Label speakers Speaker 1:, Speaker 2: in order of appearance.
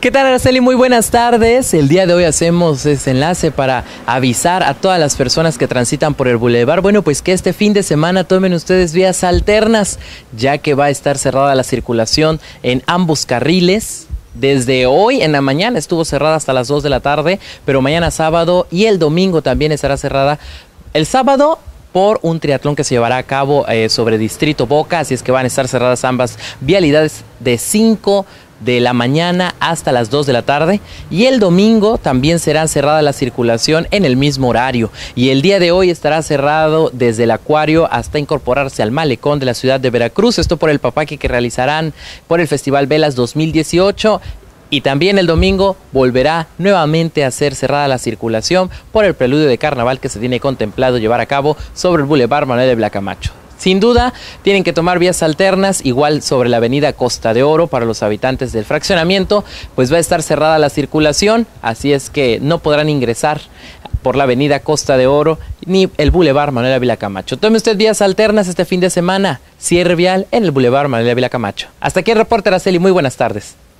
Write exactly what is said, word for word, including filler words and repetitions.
Speaker 1: ¿Qué tal, Araceli? Muy buenas tardes. El día de hoy hacemos este enlace para avisar a todas las personas que transitan por el bulevar. Bueno, pues que este fin de semana tomen ustedes vías alternas, ya que va a estar cerrada la circulación en ambos carriles. Desde hoy en la mañana estuvo cerrada hasta las dos de la tarde, pero mañana sábado y el domingo también estará cerrada. El sábado por un triatlón que se llevará a cabo eh, sobre Distrito Boca, así es que van a estar cerradas ambas vialidades de cinco de la mañana hasta las dos de la tarde, y el domingo también será cerrada la circulación en el mismo horario, y el día de hoy estará cerrado desde el Acuario hasta incorporarse al malecón de la ciudad de Veracruz, esto por el papaque que realizarán por el Festival Velas dos mil dieciocho. Y también el domingo volverá nuevamente a ser cerrada la circulación por el preludio de carnaval que se tiene contemplado llevar a cabo sobre el Boulevard Manuel Ávila Camacho. Sin duda, tienen que tomar vías alternas, igual sobre la avenida Costa de Oro para los habitantes del fraccionamiento, pues va a estar cerrada la circulación, así es que no podrán ingresar por la avenida Costa de Oro ni el Boulevard Manuel Ávila Camacho. Tome usted vías alternas este fin de semana, cierre vial en el Boulevard Manuel Ávila Camacho. Hasta aquí el reporte, Araceli, muy buenas tardes.